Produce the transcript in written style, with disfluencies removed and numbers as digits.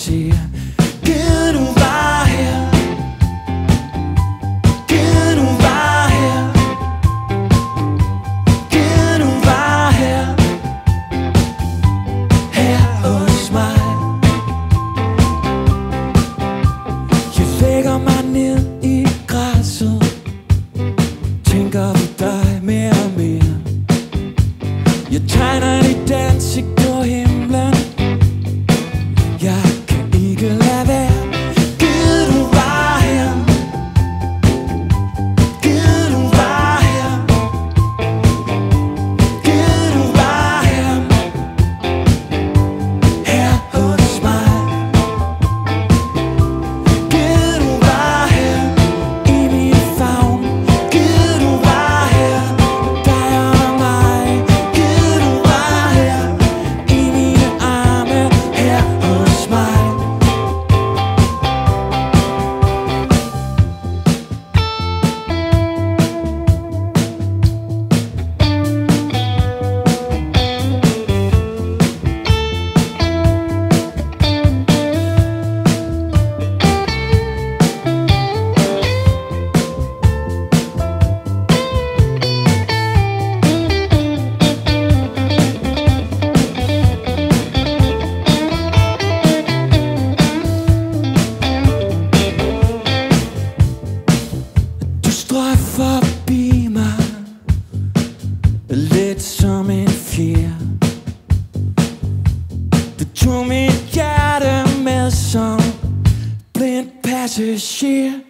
siger, Gid du var her, Gid du var her, Gid du var her, her hos mig. Jeg lægger mig ned i græsset, tænker på dig mere og mere. Jeg tegner dit ansigt på himlen, jeg kan ikke lade være. Gid du var her, Gid du var her, Gid du var her, her hos mig. Gid du var her i min favn, Gid du var her, dig og mig. Gid du var her i mine arme, her hos mig. Du strøg forbi mig, lidt som en fjer. Du tog mit hjerte med som blind passager.